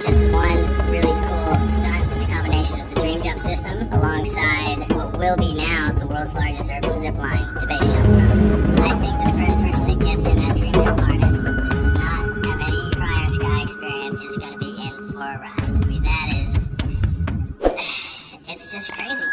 just one really cool stunt. It's a combination of the DreamJump System alongside what will be now the world's largest urban zip line to base jump from. I think the first person that gets in that DreamJump harness does not have any prior sky experience is going to be in for a ride. I mean, that is, it's just crazy.